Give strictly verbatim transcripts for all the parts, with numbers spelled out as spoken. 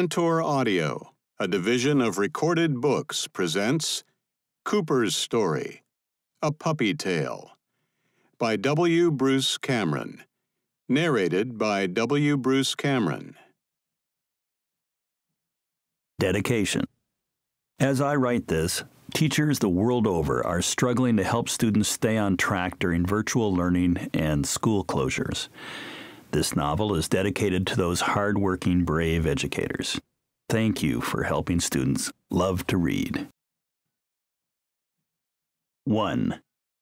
Tantor Audio, a division of Recorded Books, presents Cooper's Story, A Puppy Tale, by W. Bruce Cameron. Narrated by W. Bruce Cameron. Dedication. As I write this, teachers the world over are struggling to help students stay on track during virtual learning and school closures. This novel is dedicated to those hardworking, brave educators. Thank you for helping students love to read. one.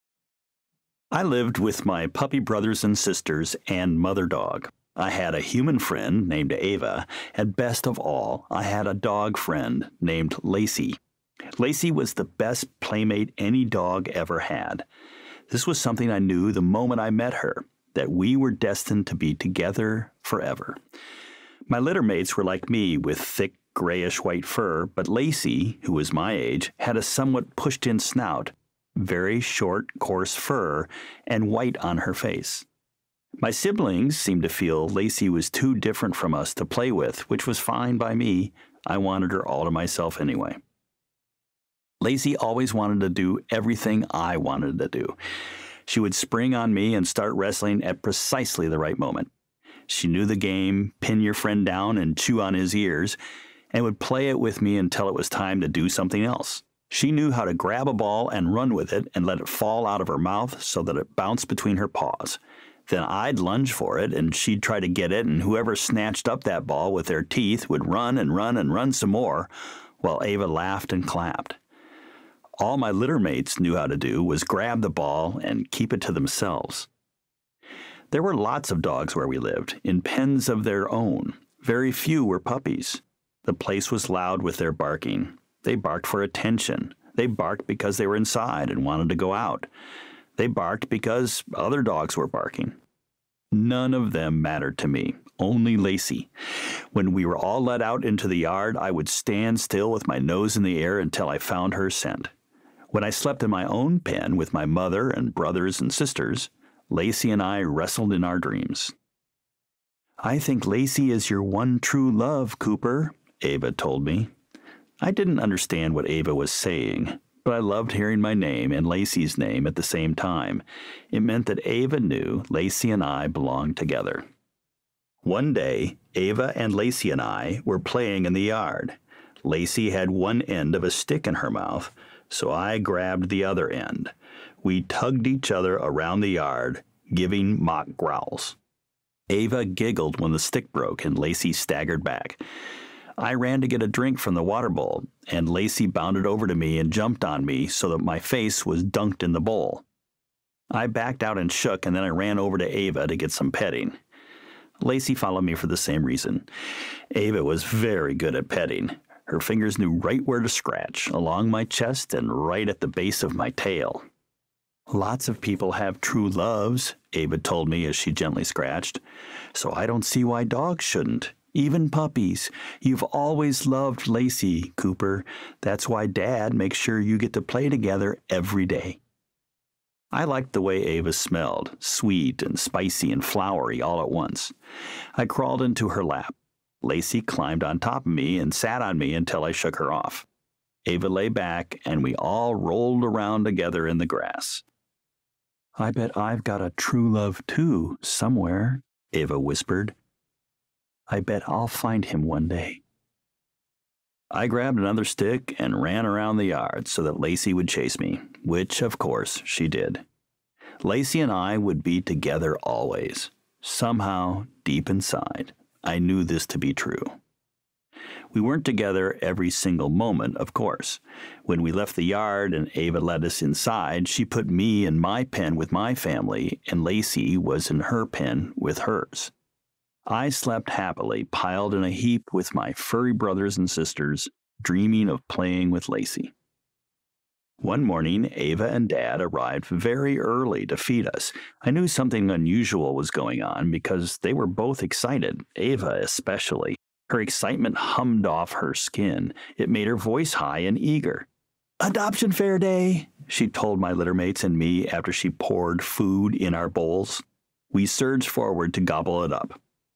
I lived with my puppy brothers and sisters and mother dog. I had a human friend named Ava, and best of all, I had a dog friend named Lacey. Lacey was the best playmate any dog ever had. This was something I knew the moment I met her, that we were destined to be together forever. My litter mates were like me with thick grayish-white fur, but Lacey, who was my age, had a somewhat pushed-in snout, very short, coarse fur, and white on her face. My siblings seemed to feel Lacey was too different from us to play with, which was fine by me. I wanted her all to myself anyway. Lacey always wanted to do everything I wanted to do. She would spring on me and start wrestling at precisely the right moment. She knew the game, pin your friend down and chew on his ears, and would play it with me until it was time to do something else. She knew how to grab a ball and run with it and let it fall out of her mouth so that it bounced between her paws. Then I'd lunge for it, and she'd try to get it, and whoever snatched up that ball with their teeth would run and run and run some more, while Ava laughed and clapped. All my litter mates knew how to do was grab the ball and keep it to themselves. There were lots of dogs where we lived, in pens of their own. Very few were puppies. The place was loud with their barking. They barked for attention. They barked because they were inside and wanted to go out. They barked because other dogs were barking. None of them mattered to me, only Lacey. When we were all let out into the yard, I would stand still with my nose in the air until I found her scent. When I slept in my own pen with my mother and brothers and sisters, Lacey and I wrestled in our dreams. "I think Lacey is your one true love, Cooper," Ava told me. I didn't understand what Ava was saying, but I loved hearing my name and Lacey's name at the same time. It meant that Ava knew Lacey and I belonged together. One day, Ava and Lacey and I were playing in the yard. Lacey had one end of a stick in her mouth, so I grabbed the other end. We tugged each other around the yard, giving mock growls. Ava giggled when the stick broke and Lacey staggered back. I ran to get a drink from the water bowl, and Lacey bounded over to me and jumped on me so that my face was dunked in the bowl. I backed out and shook, and then I ran over to Ava to get some petting. Lacey followed me for the same reason. Ava was very good at petting. Her fingers knew right where to scratch, along my chest and right at the base of my tail. "Lots of people have true loves," Ava told me as she gently scratched. "So I don't see why dogs shouldn't. Even puppies. You've always loved Lacey, Cooper. That's why Dad makes sure you get to play together every day." I liked the way Ava smelled, sweet and spicy and flowery all at once. I crawled into her lap. Lacey climbed on top of me and sat on me until I shook her off. Ava lay back, and we all rolled around together in the grass. "I bet I've got a true love, too, somewhere," Ava whispered. "I bet I'll find him one day." I grabbed another stick and ran around the yard so that Lacey would chase me, which, of course, she did. Lacey and I would be together always. Somehow, deep inside, I knew this to be true. We weren't together every single moment, of course. When we left the yard and Ava let us inside, she put me in my pen with my family, and Lacey was in her pen with hers. I slept happily, piled in a heap with my furry brothers and sisters, dreaming of playing with Lacey. One morning, Ava and Dad arrived very early to feed us. I knew something unusual was going on because they were both excited, Ava especially. Her excitement hummed off her skin. It made her voice high and eager. "Adoption fair day," she told my littermates and me after she poured food in our bowls. We surged forward to gobble it up.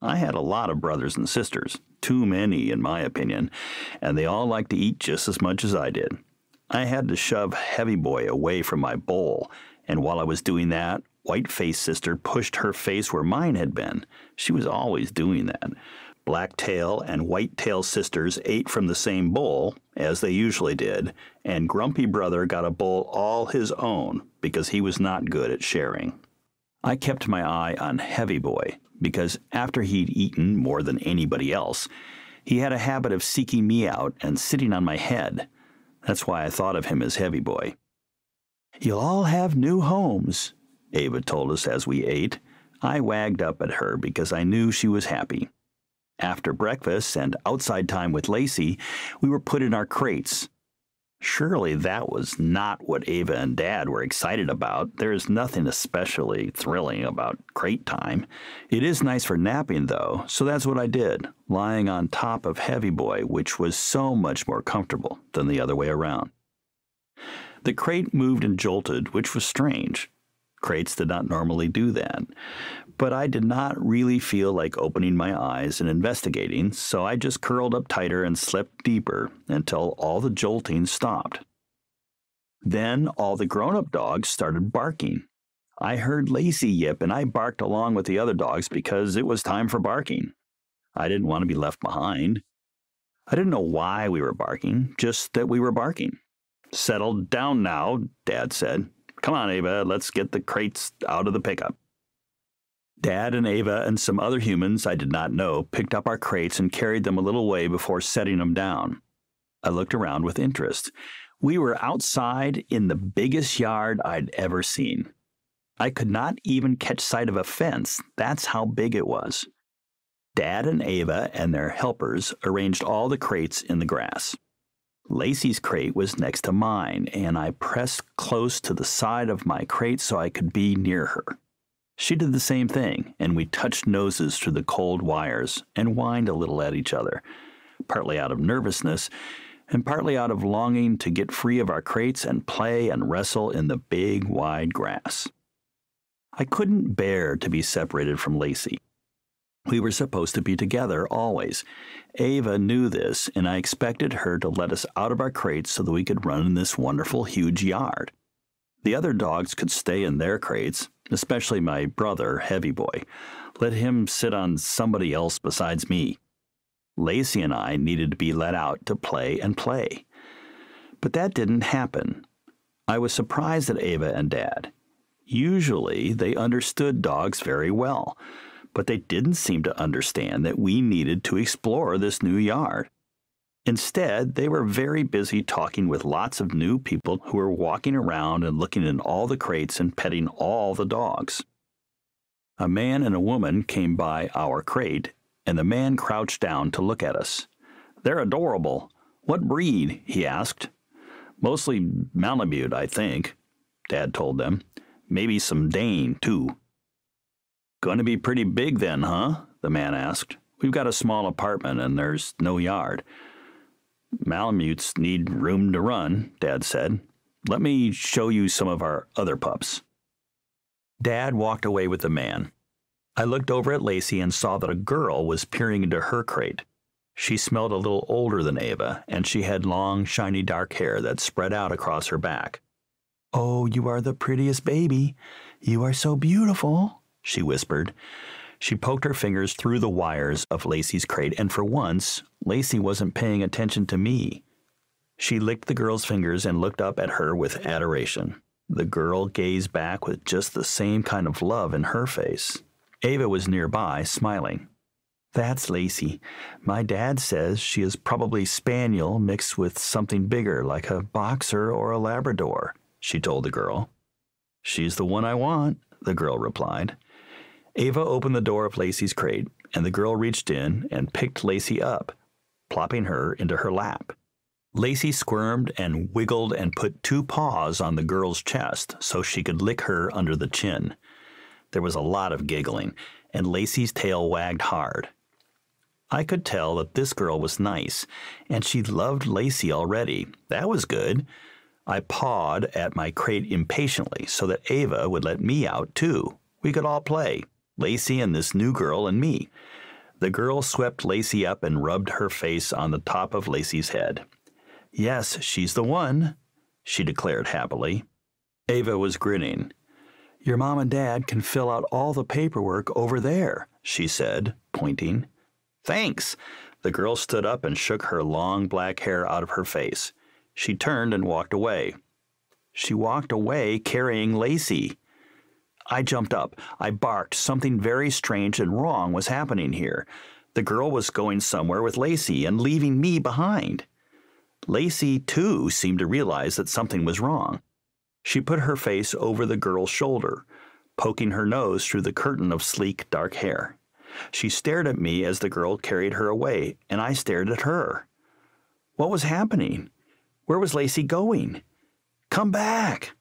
I had a lot of brothers and sisters, too many in my opinion, and they all liked to eat just as much as I did. I had to shove Heavy Boy away from my bowl, and while I was doing that, White-Faced Sister pushed her face where mine had been. She was always doing that. Black-Tail and White-Tail Sisters ate from the same bowl, as they usually did, and Grumpy Brother got a bowl all his own because he was not good at sharing. I kept my eye on Heavy Boy because after he'd eaten more than anybody else, he had a habit of seeking me out and sitting on my head. That's why I thought of him as Heavy Boy. "You'll all have new homes," Ava told us as we ate. I wagged up at her because I knew she was happy. After breakfast and outside time with Lacey, we were put in our crates. Surely that was not what Ava and Dad were excited about. There is nothing especially thrilling about crate time. It is nice for napping, though, so that's what I did, lying on top of Heavy Boy, which was so much more comfortable than the other way around. The crate moved and jolted, which was strange. Crates did not normally do that. But I did not really feel like opening my eyes and investigating, so I just curled up tighter and slept deeper until all the jolting stopped. Then all the grown-up dogs started barking. I heard Lacey yip, and I barked along with the other dogs because it was time for barking. I didn't want to be left behind. I didn't know why we were barking, just that we were barking. "Settle down now," Dad said. "Come on, Ava, let's get the crates out of the pickup." Dad and Ava and some other humans I did not know picked up our crates and carried them a little way before setting them down. I looked around with interest. We were outside in the biggest yard I'd ever seen. I could not even catch sight of a fence. That's how big it was. Dad and Ava and their helpers arranged all the crates in the grass. Lacey's crate was next to mine, and I pressed close to the side of my crate so I could be near her. She did the same thing, and we touched noses through the cold wires and whined a little at each other, partly out of nervousness and partly out of longing to get free of our crates and play and wrestle in the big, wide grass. I couldn't bear to be separated from Lacey. We were supposed to be together always. Ava knew this, and I expected her to let us out of our crates so that we could run in this wonderful, huge yard. The other dogs could stay in their crates, especially my brother, Heavy Boy. Let him sit on somebody else besides me. Lacey and I needed to be let out to play and play. But that didn't happen. I was surprised at Ava and Dad. Usually, they understood dogs very well, but they didn't seem to understand that we needed to explore this new yard. Instead, they were very busy talking with lots of new people who were walking around and looking in all the crates and petting all the dogs. A man and a woman came by our crate, and the man crouched down to look at us. "They're adorable. What breed?" he asked. "Mostly Malamute, I think," Dad told them. "Maybe some Dane, too." "Going to be pretty big then, huh?" the man asked. "We've got a small apartment and there's no yard." "Malamutes need room to run," Dad said. "Let me show you some of our other pups." Dad walked away with the man. I looked over at Lacey and saw that a girl was peering into her crate. She smelled a little older than Ava, and she had long, shiny dark hair that spread out across her back. "Oh, you are the prettiest baby. You are so beautiful," she whispered. She poked her fingers through the wires of Lacey's crate, and for once, Lacey wasn't paying attention to me. She licked the girl's fingers and looked up at her with adoration. The girl gazed back with just the same kind of love in her face. Ava was nearby, smiling. "That's Lacey. My dad says she is probably Spaniel mixed with something bigger, like a Boxer or a Labrador," she told the girl. "She's the one I want," the girl replied. Ava opened the door of Lacey's crate, and the girl reached in and picked Lacey up, plopping her into her lap. Lacey squirmed and wiggled and put two paws on the girl's chest so she could lick her under the chin. There was a lot of giggling, and Lacey's tail wagged hard. I could tell that this girl was nice, and she loved Lacey already. That was good. I pawed at my crate impatiently so that Ava would let me out, too. We could all play, Lacey and this new girl and me. The girl swept Lacey up and rubbed her face on the top of Lacey's head. "Yes, she's the one," she declared happily. Ava was grinning. "Your mom and dad can fill out all the paperwork over there," she said, pointing. "Thanks." The girl stood up and shook her long black hair out of her face. She turned and walked away. She walked away carrying Lacey. I jumped up. I barked. Something very strange and wrong was happening here. The girl was going somewhere with Lacey and leaving me behind. Lacey, too, seemed to realize that something was wrong. She put her face over the girl's shoulder, poking her nose through the curtain of sleek, dark hair. She stared at me as the girl carried her away, and I stared at her. What was happening? Where was Lacey going? "Come back!"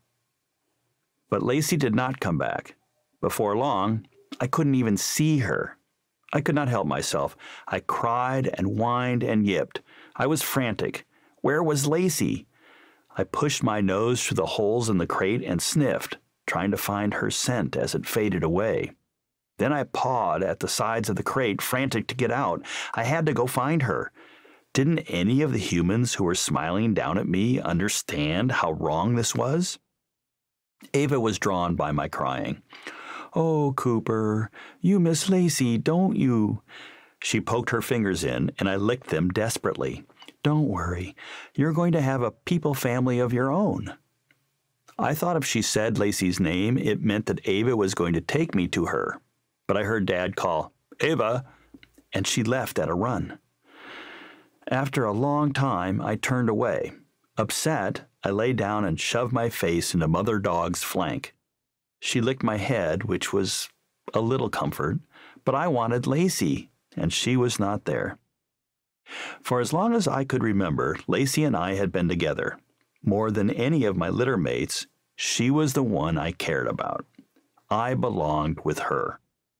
But Lacey did not come back. Before long, I couldn't even see her. I could not help myself. I cried and whined and yipped. I was frantic. Where was Lacey? I pushed my nose through the holes in the crate and sniffed, trying to find her scent as it faded away. Then I pawed at the sides of the crate, frantic to get out. I had to go find her. Didn't any of the humans who were smiling down at me understand how wrong this was? Ava was drawn by my crying. "Oh, Cooper, you miss Lacey, don't you?" She poked her fingers in, and I licked them desperately. "Don't worry. You're going to have a people family of your own." I thought if she said Lacey's name, it meant that Ava was going to take me to her. But I heard Dad call, "Ava," and she left at a run. After a long time, I turned away. Upset, I lay down and shoved my face into Mother Dog's flank. She licked my head, which was a little comfort, but I wanted Lacey, and she was not there. For as long as I could remember, Lacey and I had been together. More than any of my litter mates, she was the one I cared about. I belonged with her.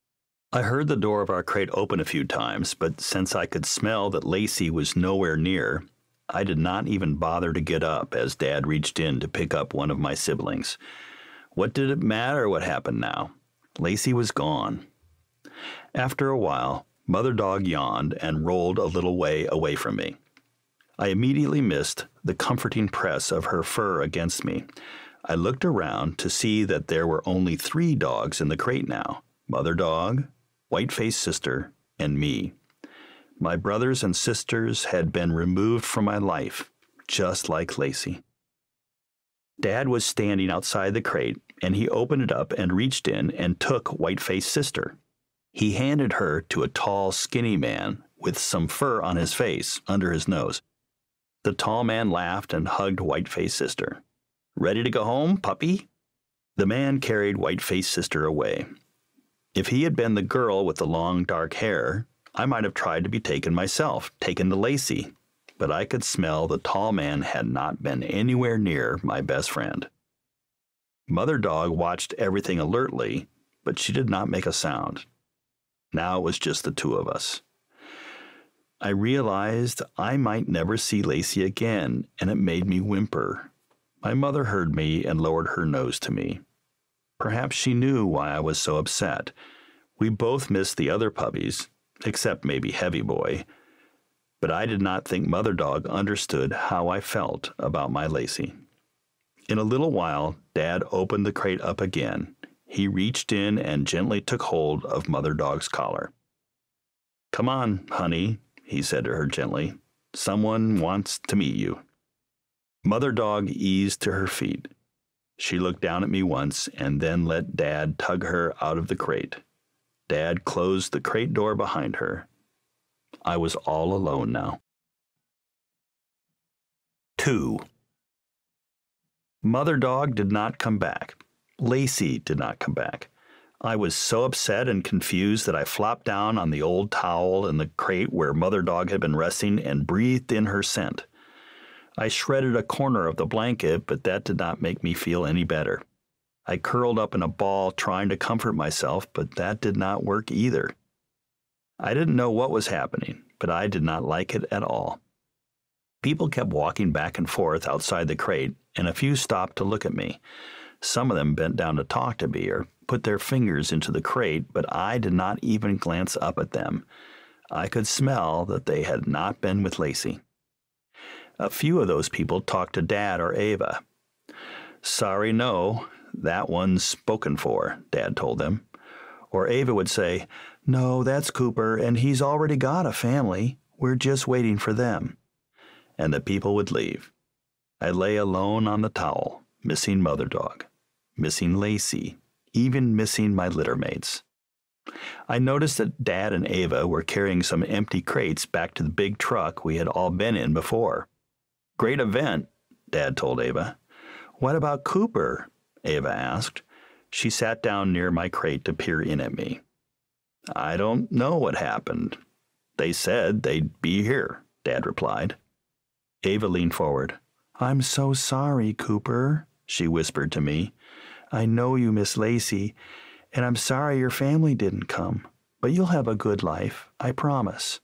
I heard the door of our crate open a few times, but since I could smell that Lacey was nowhere near, I did not even bother to get up as Dad reached in to pick up one of my siblings. What did it matter what happened now? Lacey was gone. After a while, Mother Dog yawned and rolled a little way away from me. I immediately missed the comforting press of her fur against me. I looked around to see that there were only three dogs in the crate now: Mother Dog, White-Faced Sister, and me. My brothers and sisters had been removed from my life, just like Lacey. Dad was standing outside the crate, and he opened it up and reached in and took White-Faced Sister. He handed her to a tall, skinny man with some fur on his face, under his nose. The tall man laughed and hugged White-Faced Sister. "Ready to go home, puppy?" The man carried White-Faced Sister away. If he had been the girl with the long, dark hair, I might have tried to be taken myself, taken to Lacey, but I could smell the tall man had not been anywhere near my best friend. Mother Dog watched everything alertly, but she did not make a sound. Now it was just the two of us. I realized I might never see Lacey again, and it made me whimper. My mother heard me and lowered her nose to me. Perhaps she knew why I was so upset. We both missed the other puppies, except maybe Heavy Boy, but I did not think Mother Dog understood how I felt about my Lacey. In a little while, Dad opened the crate up again. He reached in and gently took hold of Mother Dog's collar. "Come on, honey," he said to her gently. "Someone wants to meet you." Mother Dog eased to her feet. She looked down at me once and then let Dad tug her out of the crate. Dad closed the crate door behind her. I was all alone now. Two. Mother Dog did not come back. Lacey did not come back. I was so upset and confused that I flopped down on the old towel in the crate where Mother Dog had been resting and breathed in her scent. I shredded a corner of the blanket, but that did not make me feel any better. I curled up in a ball trying to comfort myself, but that did not work either. I didn't know what was happening, but I did not like it at all. People kept walking back and forth outside the crate, and a few stopped to look at me. Some of them bent down to talk to me or put their fingers into the crate, but I did not even glance up at them. I could smell that they had not been with Lacey. A few of those people talked to Dad or Ava. "Sorry, no, that one's spoken for," Dad told them. Or Ava would say, "No, that's Cooper, and he's already got a family. We're just waiting for them." And the people would leave. I lay alone on the towel, missing Mother Dog, missing Lacey, even missing my littermates. I noticed that Dad and Ava were carrying some empty crates back to the big truck we had all been in before. "Great event," Dad told Ava. "What about Cooper?" Ava asked. She sat down near my crate to peer in at me. "I don't know what happened. They said they'd be here," Dad replied. Ava leaned forward. "I'm so sorry, Cooper," she whispered to me. "I know you miss Lacey, and I'm sorry your family didn't come, but you'll have a good life, I promise."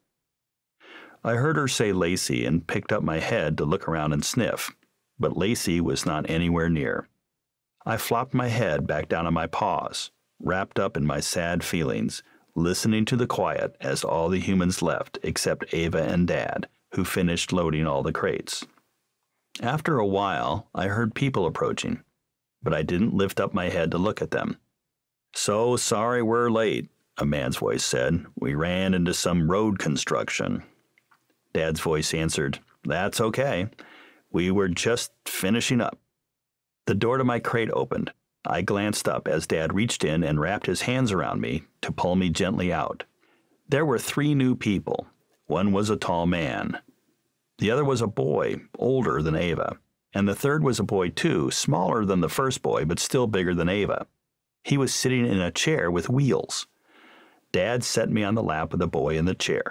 I heard her say Lacey and picked up my head to look around and sniff, but Lacey was not anywhere near. I flopped my head back down on my paws, wrapped up in my sad feelings, listening to the quiet as all the humans left except Ava and Dad, who finished loading all the crates. After a while, I heard people approaching, but I didn't lift up my head to look at them. "So sorry we're late," a man's voice said. "We ran into some road construction." Dad's voice answered, "That's okay. We were just finishing up." The door to my crate opened. I glanced up as Dad reached in and wrapped his hands around me to pull me gently out. There were three new people. One was a tall man. The other was a boy, older than Ava. And the third was a boy too, smaller than the first boy, but still bigger than Ava. He was sitting in a chair with wheels. Dad set me on the lap of the boy in the chair.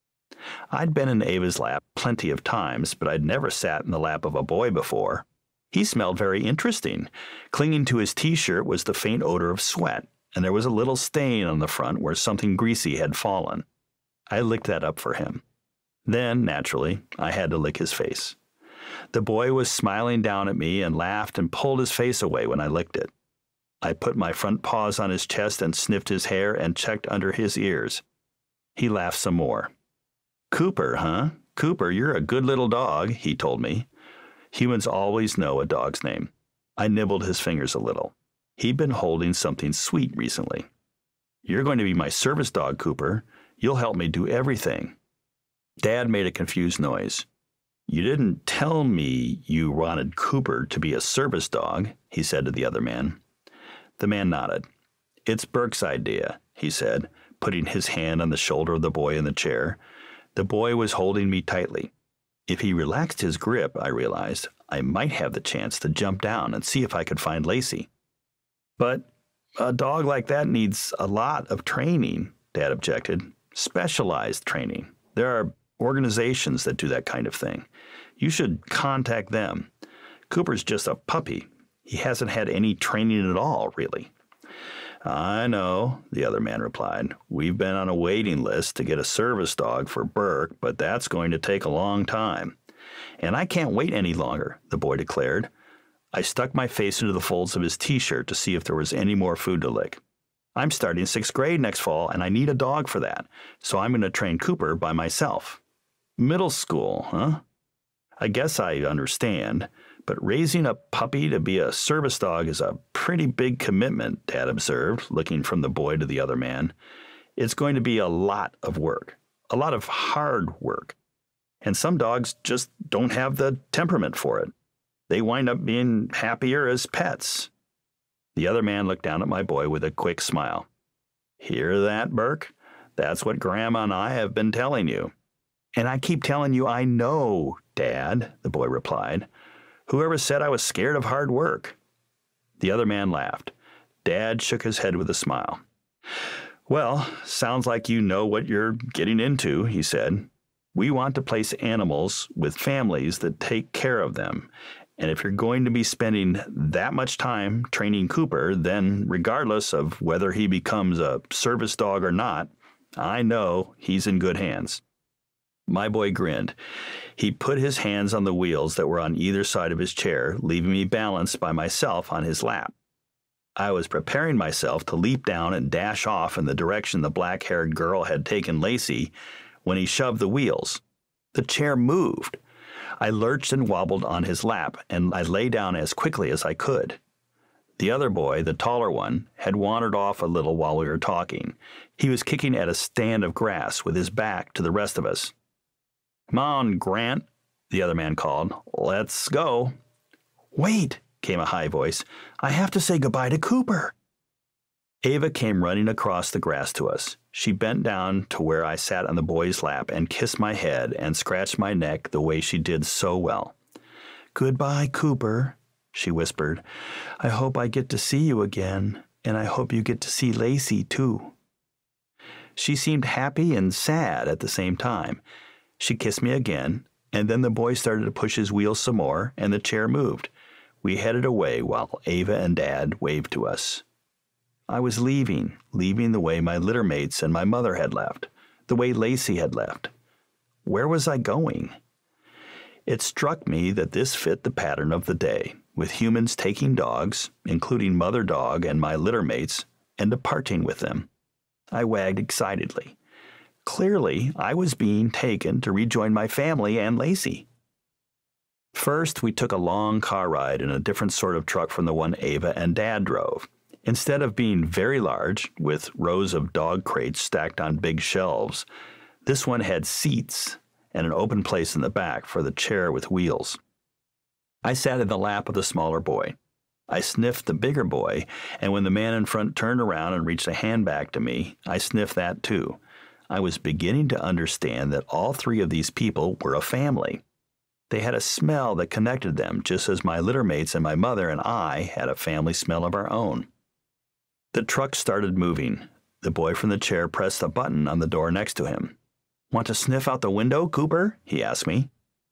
I'd been in Ava's lap plenty of times, but I'd never sat in the lap of a boy before. He smelled very interesting. Clinging to his T-shirt was the faint odor of sweat, and there was a little stain on the front where something greasy had fallen. I licked that up for him. Then, naturally, I had to lick his face. The boy was smiling down at me and laughed and pulled his face away when I licked it. I put my front paws on his chest and sniffed his hair and checked under his ears. He laughed some more. "Cooper, huh? Cooper, you're a good little dog," he told me. Humans always know a dog's name. I nibbled his fingers a little. He'd been holding something sweet recently. "You're going to be my service dog, Cooper. You'll help me do everything." Dad made a confused noise. "You didn't tell me you wanted Cooper to be a service dog," he said to the other man. The man nodded. "It's Burke's idea," he said, putting his hand on the shoulder of the boy in the chair. The boy was holding me tightly. If he relaxed his grip, I realized, I might have the chance to jump down and see if I could find Lacey. "But a dog like that needs a lot of training," Dad objected. "Specialized training. There are organizations that do that kind of thing. You should contact them. Cooper's just a puppy. He hasn't had any training at all, really." "I know," the other man replied. "We've been on a waiting list to get a service dog for Burke, but that's going to take a long time." "And I can't wait any longer," the boy declared. I stuck my face into the folds of his T-shirt to see if there was any more food to lick. "I'm starting sixth grade next fall, and I need a dog for that, so I'm going to train Cooper by myself." "Middle school, huh? I guess I understand. But raising a puppy to be a service dog is a pretty big commitment," Dad observed, looking from the boy to the other man. "It's going to be a lot of work, a lot of hard work. And some dogs just don't have the temperament for it. They wind up being happier as pets." The other man looked down at my boy with a quick smile. "Hear that, Burke? That's what Grandma and I have been telling you." "And I keep telling you I know, Dad," the boy replied. "Whoever said I was scared of hard work?" The other man laughed. Dad shook his head with a smile. "Well, sounds like you know what you're getting into," he said. "We want to place animals with families that take care of them. And if you're going to be spending that much time training Cooper, then regardless of whether he becomes a service dog or not, I know he's in good hands." My boy grinned. He put his hands on the wheels that were on either side of his chair, leaving me balanced by myself on his lap. I was preparing myself to leap down and dash off in the direction the black-haired girl had taken Lacey when he shoved the wheels. The chair moved. I lurched and wobbled on his lap, and I lay down as quickly as I could. The other boy, the taller one, had wandered off a little while we were talking. He was kicking at a stand of grass with his back to the rest of us. "Come on, Grant," the other man called. "Let's go." "Wait," came a high voice. "I have to say goodbye to Cooper." Ava came running across the grass to us. She bent down to where I sat on the boy's lap and kissed my head and scratched my neck the way she did so well. "Goodbye, Cooper," she whispered. "I hope I get to see you again, and I hope you get to see Lacey, too." She seemed happy and sad at the same time. She kissed me again, and then the boy started to push his wheels some more, and the chair moved. We headed away while Ava and Dad waved to us. I was leaving, leaving the way my littermates and my mother had left, the way Lacey had left. Where was I going? It struck me that this fit the pattern of the day, with humans taking dogs, including mother dog and my littermates, and departing with them. I wagged excitedly. Clearly, I was being taken to rejoin my family and Lacey. First, we took a long car ride in a different sort of truck from the one Ava and Dad drove. Instead of being very large, with rows of dog crates stacked on big shelves, this one had seats and an open place in the back for the chair with wheels. I sat in the lap of the smaller boy. I sniffed the bigger boy, and when the man in front turned around and reached a hand back to me, I sniffed that too. I was beginning to understand that all three of these people were a family. They had a smell that connected them, just as my littermates and my mother and I had a family smell of our own. The truck started moving. The boy from the chair pressed a button on the door next to him. "Want to sniff out the window, Cooper?" he asked me.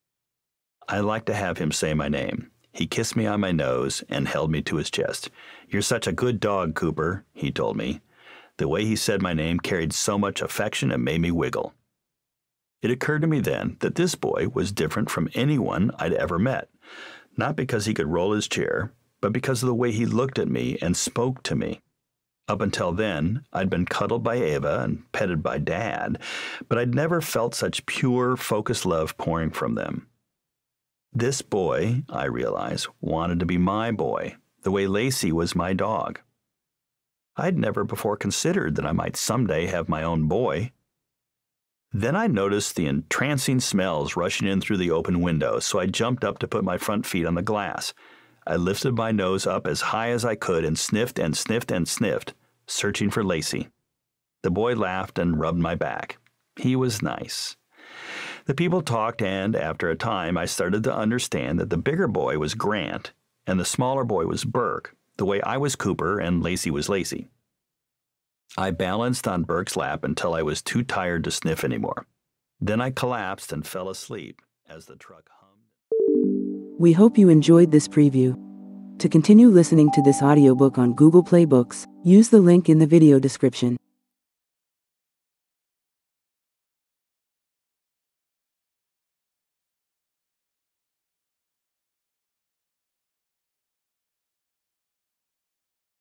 I liked to have him say my name. He kissed me on my nose and held me to his chest. "You're such a good dog, Cooper," he told me. The way he said my name carried so much affection it made me wiggle. It occurred to me then that this boy was different from anyone I'd ever met, not because he could roll his chair, but because of the way he looked at me and spoke to me. Up until then, I'd been cuddled by Ava and petted by Dad, but I'd never felt such pure, focused love pouring from them. This boy, I realized, wanted to be my boy, the way Lacey was my dog. I'd never before considered that I might someday have my own boy. Then I noticed the entrancing smells rushing in through the open window, so I jumped up to put my front feet on the glass. I lifted my nose up as high as I could and sniffed and sniffed and sniffed, searching for Lacey. The boy laughed and rubbed my back. He was nice. The people talked, and after a time I started to understand that the bigger boy was Grant and the smaller boy was Burke, the way I was Cooper and Lacey was Lacey. I balanced on Burke's lap until I was too tired to sniff anymore. Then I collapsed and fell asleep as the truck hummed. We hope you enjoyed this preview. To continue listening to this audiobook on Google Play Books, use the link in the video description.